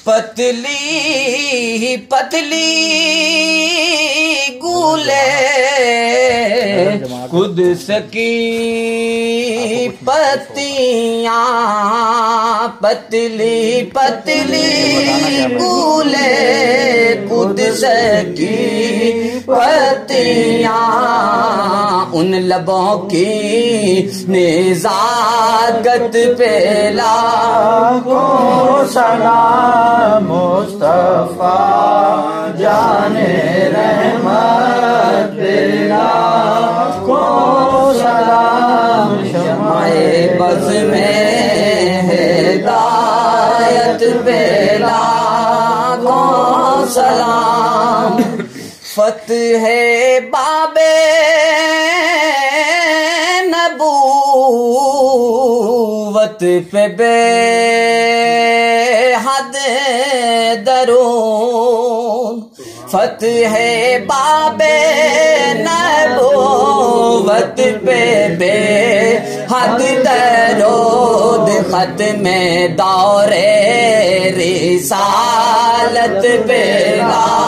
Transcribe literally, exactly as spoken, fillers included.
پتلی پتلی گولے قدس کی پتیاں، پتلی پتلی گولے قدس کی پتیاں، ان لبوں کی نزاکت پہ لاکھوں سلام مصطفیٰ جانے رحمت پہ لاکھوں سلام، شمع بز میں ہدایت پہ لاکھوں سلام، فتح باب نبوت پہ بے حد درود، فتح باب نبوت پہ بے حد درود، ختم دور رسالت پہ